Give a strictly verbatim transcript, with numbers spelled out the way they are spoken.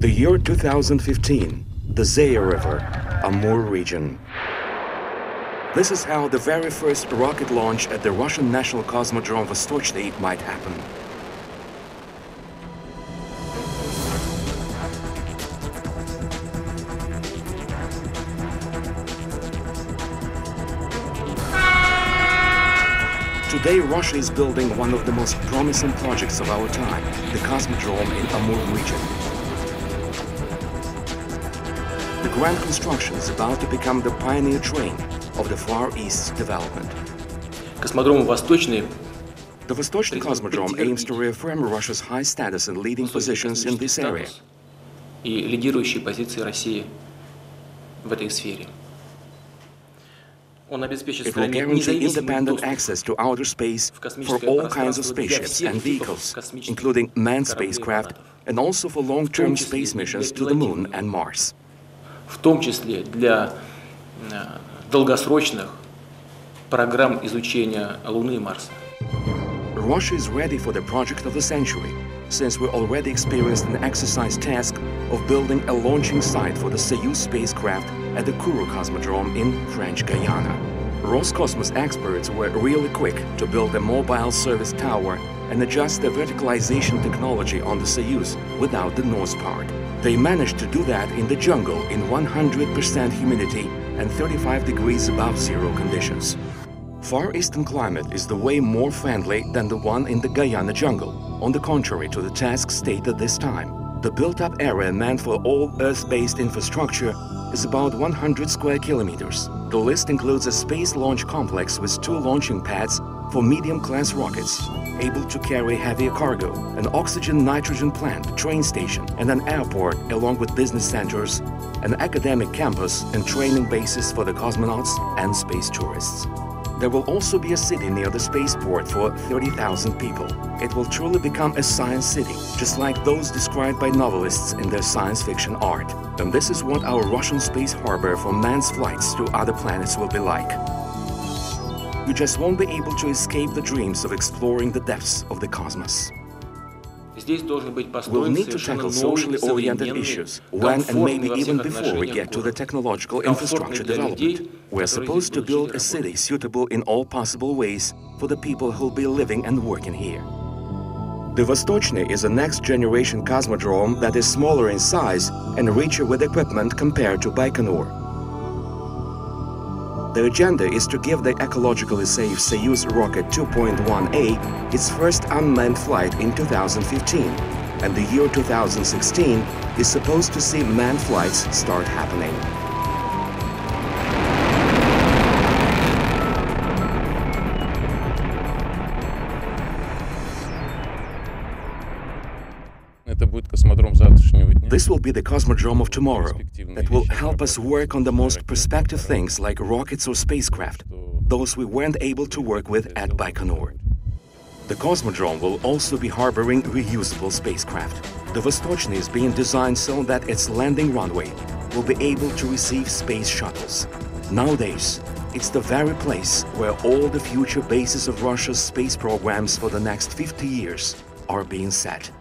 The year two thousand fifteen, the Zaya River, Amur region. This is how the very first rocket launch at the Russian National Cosmodrome Vostochny might happen. Today, Russia is building one of the most promising projects of our time, the Cosmodrome in Amur region. The grand construction is about to become the pioneer train of the Far East's development. Космодром Восточный. The Vostochny Cosmodrome aims to reaffirm Russia's high status and leading positions in this area. И лидирующие позиции России в этой сфере. It will guarantee independent access to outer space for all kinds of spaceships and vehicles, including manned spacecraft, and also for long-term space missions to the Moon and Mars. В том числе для долгосрочных программ изучения Луны и Марса. Russia is ready for the project of the century, since we already experienced an exercise task of building a launching site for the Soyuz spacecraft at the Kourou Cosmodrome in French Guiana. Roscosmos experts were really quick to build a mobile service tower and adjust the verticalization technology on the Soyuz without the nose part. They managed to do that in the jungle in one hundred percent humidity and thirty-five degrees above zero conditions. Far Eastern climate is the way more friendly than the one in the Guyana jungle, on the contrary to the task stated this time. The built-up area meant for all Earth-based infrastructure is about one hundred square kilometers. The list includes a space launch complex with two launching pads for medium-class rockets, able to carry heavier cargo, an oxygen-nitrogen plant, train station, and an airport, along with business centers, an academic campus, and training bases for the cosmonauts and space tourists. There will also be a city near the spaceport for thirty thousand people. It will truly become a science city, just like those described by novelists in their science fiction art. And this is what our Russian space harbor for man's flights to other planets will be like. You just won't be able to escape the dreams of exploring the depths of the cosmos. We'll need to tackle socially oriented issues when and maybe even before we get to the technological infrastructure development. We're supposed to build a city suitable in all possible ways for the people who'll be living and working here. The Vostochny is a next-generation cosmodrome that is smaller in size and richer with equipment compared to Baikonur. The agenda is to give the ecologically safe Soyuz rocket two point one A its first unmanned flight in two thousand fifteen, and the year two thousand sixteen is supposed to see manned flights start happening. This will be the Cosmodrome of tomorrow that will help us work on the most prospective things like rockets or spacecraft, those we weren't able to work with at Baikonur. The Cosmodrome will also be harboring reusable spacecraft. The Vostochny is being designed so that its landing runway will be able to receive space shuttles. Nowadays, it's the very place where all the future bases of Russia's space programs for the next fifty years are being set.